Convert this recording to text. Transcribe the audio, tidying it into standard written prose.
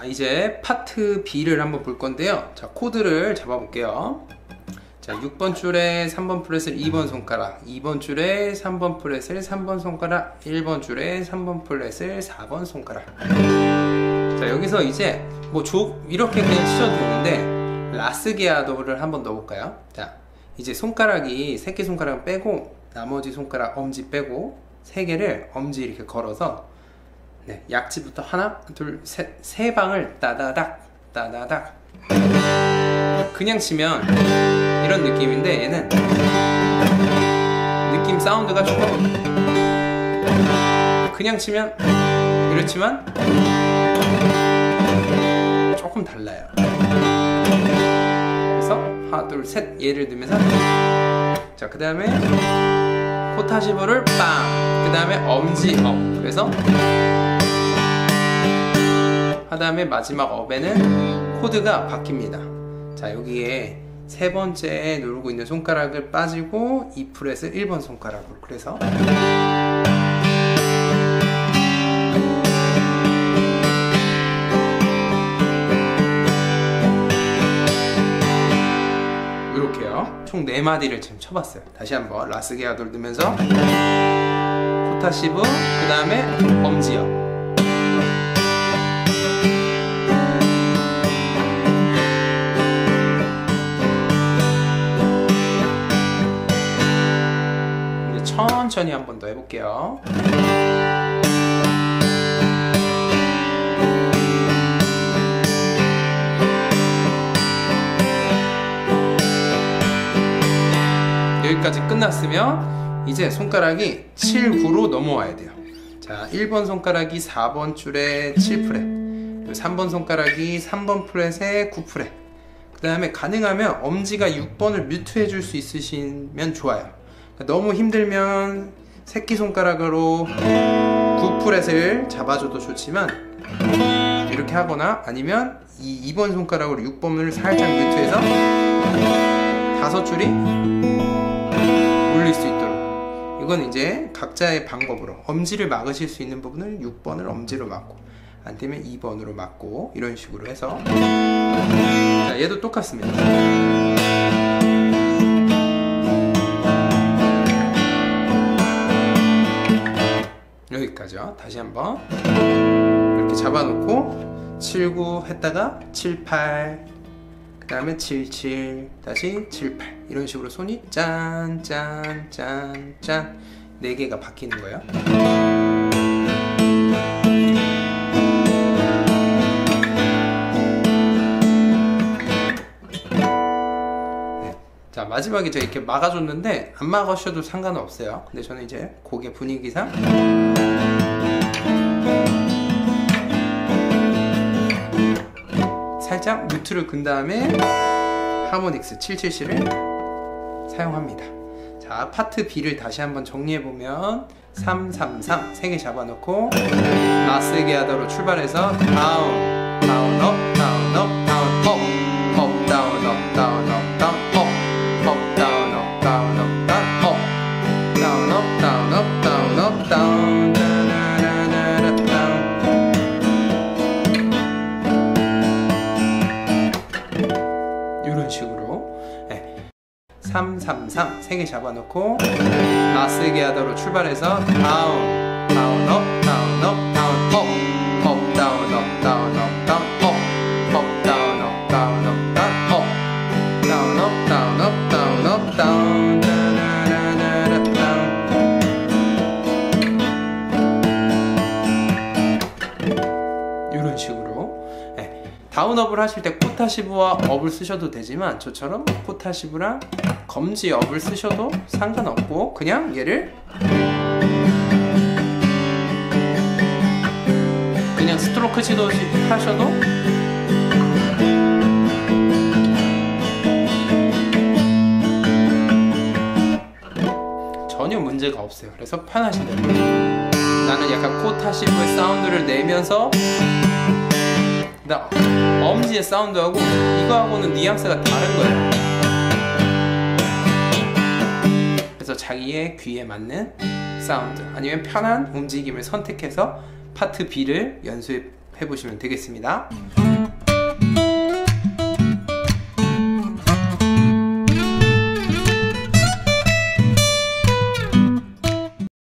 이제 파트 B를 한번 볼 건데요. 자, 코드를 잡아 볼게요. 자, 6번 줄에 3번 프렛을 2번 손가락, 2번 줄에 3번 프렛을 3번 손가락, 1번 줄에 3번 프렛을 4번 손가락. 자, 여기서 이제 뭐 이렇게 그냥 치셔도 되는데 라스게아도를 한번 넣어볼까요? 자, 이제 손가락이 새끼손가락 빼고 나머지 손가락 엄지 빼고 3개를 엄지 이렇게 걸어서 약지부터 하나, 둘, 셋, 3방을 따다닥 따다닥. 그냥 치면 이런 느낌인데 얘는 느낌 사운드가 조금 그냥 치면 이렇지만 조금 달라요. 그래서 하나 둘 셋 예를 들면서 자, 그 다음에 포타시브를 빵, 그 다음에 엄지 업, 그래서 그 다음에 마지막 업에는 코드가 바뀝니다. 자, 여기에 세 번째 누르고 있는 손가락을 빠지고 이 프렛을 1번 손가락으로, 그래서 이렇게요. 총 4마디를 지금 쳐봤어요. 다시 한번 라스게아도를 넣으면서 포타시브, 그 다음에 엄지요. 천천히 한 번 더 해볼게요. 여기까지 끝났으면 이제 손가락이 7, 9로 넘어와야 돼요. 자, 1번 손가락이 4번 줄에 7프렛, 그리고 3번 손가락이 3번 프렛에 9프렛, 그 다음에 가능하면 엄지가 6번을 뮤트해 줄 수 있으시면 좋아요. 너무 힘들면 새끼손가락으로 9프렛을 잡아줘도 좋지만 이렇게 하거나 아니면 이 2번 손가락으로 6번을 살짝 뮤트해서 5줄이 울릴 수 있도록, 이건 이제 각자의 방법으로 엄지를 막으실 수 있는 부분을 6번을 엄지로 막고 안되면 2번으로 막고 이런 식으로 해서, 자, 얘도 똑같습니다. 여기까지요. 다시 한번 이렇게 잡아놓고 7, 9 했다가 7, 8, 그 다음에 7, 7, 다시 7, 8 이런 식으로 손이 짠, 짠, 짠, 짠 4개가 바뀌는 거예요. 자, 마지막에 제가 이렇게 막아줬는데 안 막으셔도 상관은 없어요. 근데 저는 이제 곡의 분위기상 살짝 뮤트를 근 다음에 하모닉스 777을 사용합니다. 자, 파트 B를 다시 한번 정리해보면 3, 3, 3 3개 잡아놓고 라스게아도로 출발해서 다운, 다운, 업, 다운, 업, 다운, 업, 업, 다운, 업, 다운, 업, 다운, 업, 업, 다운, 업, 다운, 업, 다운, 업, 다운, 업, 다운, 업, 다운, 업, 다운, 다나나나나, 다운. 이런 식으로 3, 3, 3 3개 잡아놓고 라스게아도로 출발해서 다운, 다운, 업, 다운, 업, 다운, 업, 업, 다운, 업, 다운, 업, 다운, 업, 업, 다운, 업, 다운, 업, 다운, 업, 다운, 업, 다운, 업, 다운, 업, 다운, 다나나나나, 다운. 이런 식으로 다운업을 하실 때 포타시브와 업을 쓰셔도 되지만 저처럼 포타시브랑 검지 업을 쓰셔도 상관없고 그냥 얘를 그냥 스트로크 치듯이 하셔도 전혀 문제가 없어요. 그래서 편하신 대로 나는 약간 포타시브의 사운드를 내면서 엄지의 사운드하고 이거하고는 뉘앙스가 다른 거예요. 그래서 자기의 귀에 맞는 사운드 아니면 편한 움직임을 선택해서 파트 B를 연습해 해보시면 되겠습니다.